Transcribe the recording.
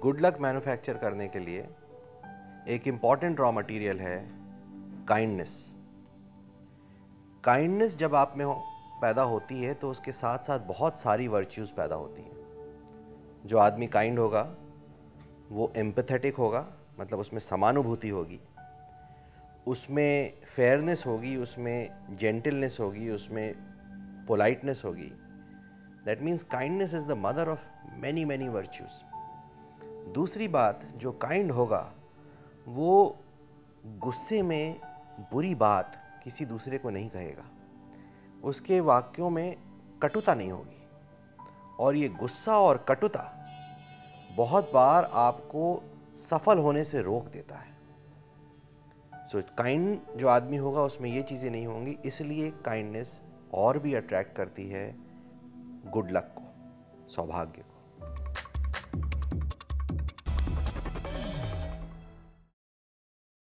Good luck manufacture करने के लिए एक इम्पॉर्टेंट रॉ मटेरियल है काइंडनेस। काइंडनेस जब आप में पैदा होती है तो उसके साथ साथ बहुत सारी वर्च्यूज़ पैदा होती हैं। जो आदमी काइंड होगा वो एम्पैथेटिक होगा, मतलब उसमें समानुभूति होगी, उसमें फेयरनेस होगी, उसमें जेंटलनेस होगी, उसमें पोलाइटनेस होगी। That means kindness is the mother of many many virtues. दूसरी बात, जो काइंड होगा वो गुस्से में बुरी बात किसी दूसरे को नहीं कहेगा, उसके वाक्यों में कटुता नहीं होगी। और ये गुस्सा और कटुता बहुत बार आपको सफल होने से रोक देता है। सो काइंड जो आदमी होगा उसमें ये चीज़ें नहीं होंगी, इसलिए काइंडनेस और भी अट्रैक्ट करती है गुड लक को, सौभाग्य को।